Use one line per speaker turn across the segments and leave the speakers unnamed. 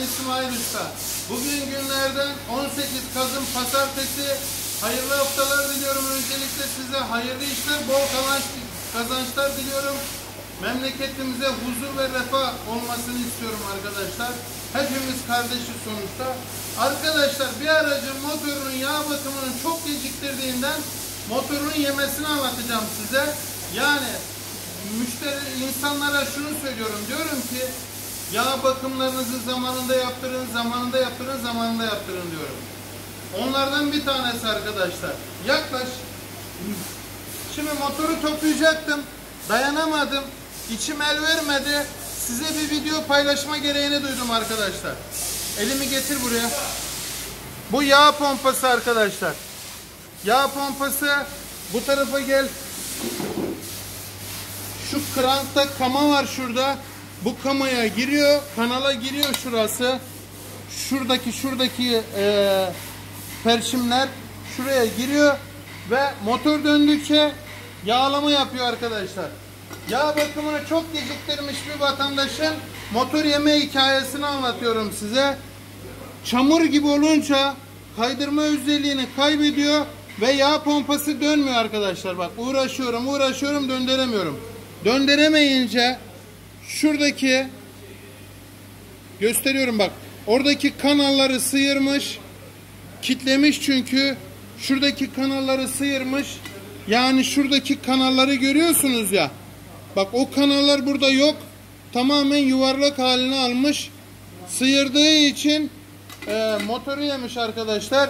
İsmail Usta. Bugün günlerden 18 Kasım Pazartesi. Hayırlı haftalar diliyorum. Öncelikle size hayırlı işler, bol kazançlar diliyorum. Memleketimize huzur ve refah olmasını istiyorum arkadaşlar. Hepimiz kardeşiz sonuçta. Arkadaşlar, bir aracın motorunun yağ bakımının çok geciktirdiğinden motorun yemesini anlatacağım size. Yani insanlara şunu söylüyorum. Diyorum ki yağ bakımlarınızı zamanında yaptırın, zamanında yaptırın, zamanında yaptırın diyorum. Onlardan bir tanesi arkadaşlar. Yaklaş. Şimdi motoru toplayacaktım. Dayanamadım. İçim el vermedi. Size bir video paylaşma gereğini duydum arkadaşlar. Elimi getir buraya. Bu yağ pompası arkadaşlar. Yağ pompası. Bu tarafa gel. Şu krankta kama var şurada. Bu kamaya giriyor. Kanala giriyor şurası. Şuradaki perçimler şuraya giriyor. Ve motor döndükçe yağlama yapıyor arkadaşlar. Yağ bakımını çok geciktirmiş bir vatandaşın motor yeme hikayesini anlatıyorum size. Çamur gibi olunca kaydırma özelliğini kaybediyor ve yağ pompası dönmüyor arkadaşlar. Bak uğraşıyorum döndüremiyorum. Döndüremeyince şuradaki gösteriyorum bak. Oradaki kanalları sıyırmış. Kitlemiş çünkü. Şuradaki kanalları sıyırmış. Yani şuradaki kanalları görüyorsunuz ya. Bak o kanallar burada yok. Tamamen yuvarlak halini almış. Sıyırdığı için motoru yemiş arkadaşlar.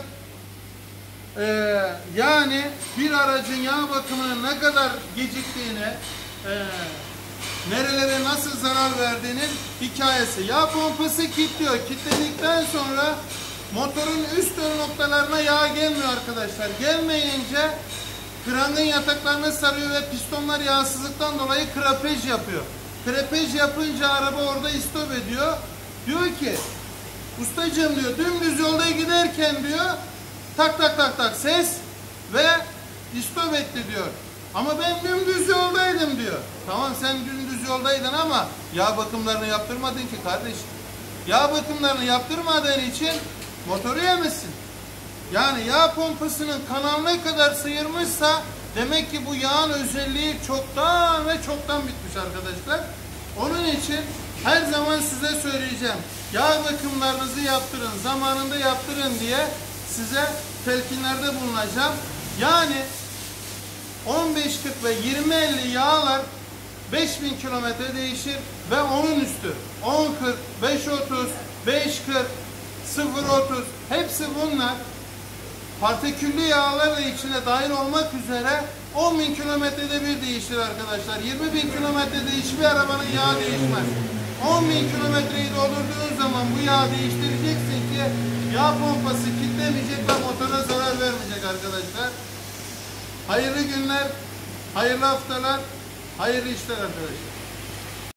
Yani bir aracın yağ bakımının ne kadar geciktiğini, nerelere nasıl zarar verdiğinin hikayesi. Yağ pompası kilitliyor. Kilitledikten sonra motorun üst ön noktalarına yağ gelmiyor arkadaşlar. Gelmeyince krangın yataklarını sarıyor ve pistonlar yağsızlıktan dolayı krapej yapıyor. Krapej yapınca araba orada istop ediyor. Diyor ki ustacığım diyor, dümdüz yolda giderken diyor tak tak ses ve istop etti diyor. Ama ben dümdüz yoldaydım diyor. Tamam, sen dümdüz yoldaydın ama yağ bakımlarını yaptırmadın ki kardeşim. Yağ bakımlarını yaptırmadığın için motoru yemişsin. Yani yağ pompasının kanal ne kadar sıyırmışsa demek ki bu yağın özelliği çoktan bitmiş arkadaşlar. Onun için her zaman size söyleyeceğim. Yağ bakımlarınızı yaptırın, zamanında yaptırın diye size telkinlerde bulunacağım. Yani 15-40 ve 20-50 yağlar 5000 kilometre değişir ve onun üstü 10-40, 5-30, 5-40, 0-30 hepsi bunlar partiküllü yağlar da içine dahil olmak üzere 10.000 kilometrede bir değişir arkadaşlar. 20.000 kilometrede hiçbir arabanın yağı değişmez. 10.000 kilometreyi doldurduğun zaman bu yağı değiştireceksin ki yağ pompası kilitlemeyecek ve motora zarar vermeyecek arkadaşlar. Hayırlı günler, hayırlı haftalar, hayırlı işler arkadaşlar.